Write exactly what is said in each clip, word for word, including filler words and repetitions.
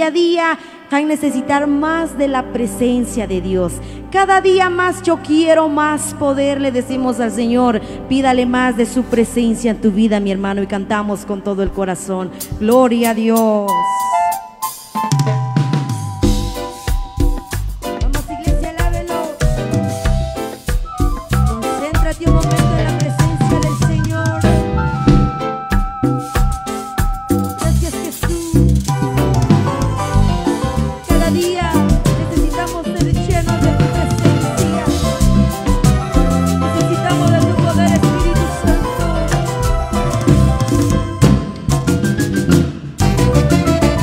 día a día van a necesitar más de la presencia de Dios. Cada día más yo quiero más poder, le decimos al Señor. Pídale más de su presencia en tu vida, mi hermano, y cantamos con todo el corazón. Gloria a Dios. Vamos, iglesia, alábelo. Concéntrate un momento en la presencia del Señor. Gracias, Jesús. Cada día necesitamos ser llenos de tu presencia. Necesitamos de tu poder, Espíritu Santo.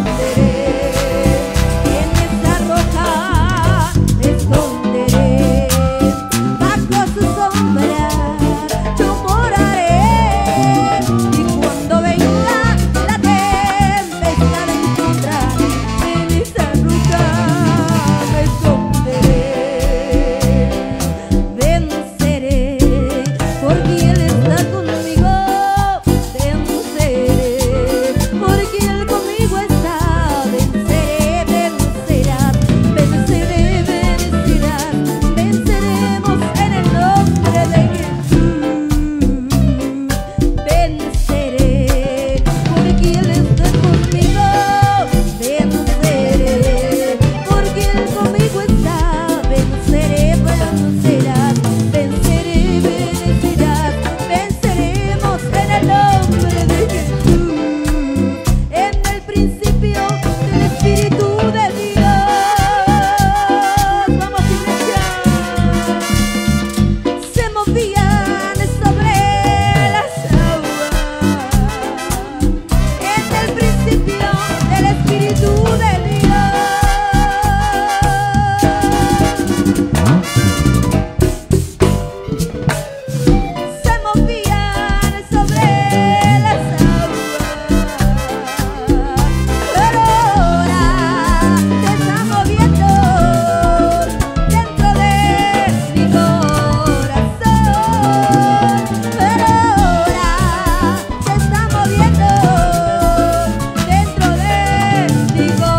Digo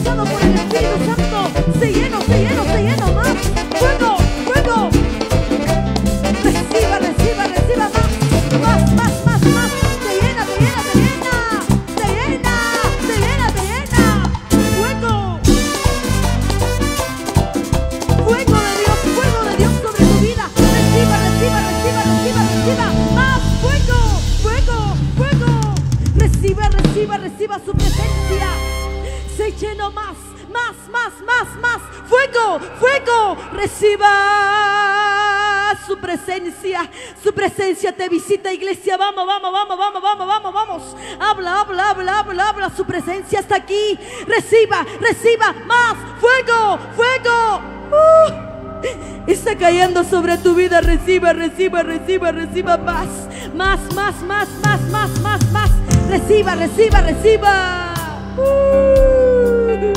bautizado por el Espíritu Santo. Se lleno, se lleno, se lleno más. Fuego, fuego. Reciba, reciba, reciba más. Más, más, más, más. Te llena, te llena, te llena. Te llena, te llena, te llena. Fuego. Fuego de Dios, fuego de Dios sobre tu vida. Reciba, reciba, reciba, reciba, reciba. Más fuego, fuego, fuego. Reciba, reciba, reciba su presencia. Se llenó más, más, más, más, más. Fuego, fuego. Reciba su presencia. Su presencia te visita, iglesia. Vamos, vamos, vamos, vamos, vamos, vamos, vamos. Habla, habla, habla, habla, habla. Su presencia está aquí. Reciba, reciba más. Fuego, fuego. Uh, está cayendo sobre tu vida. Reciba, reciba, reciba, reciba más. Más, más, más, más, más, más, más. Reciba, reciba, reciba. Uh,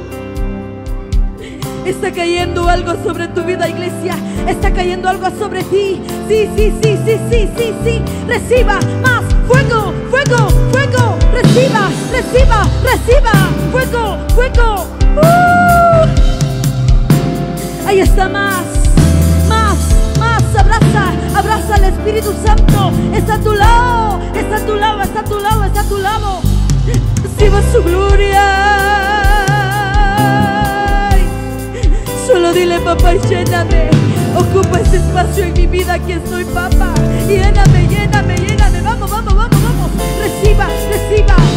está cayendo algo sobre tu vida, iglesia. Está cayendo algo sobre ti. Sí, sí, sí, sí, sí, sí, sí. Reciba más. Fuego, fuego, fuego. Reciba, reciba, reciba. Fuego, fuego. Uh, ahí está más. Más, más. Abraza, abraza al Espíritu Santo. Está a tu lado, está a tu lado, está a tu lado, está a tu lado. Reciba su gloria. Solo dile, papá, lléname. Ocupa ese espacio en mi vida. Aquí estoy, papá. Lléname, lléname, lléname. Vamos, vamos, vamos, vamos. Reciba, reciba.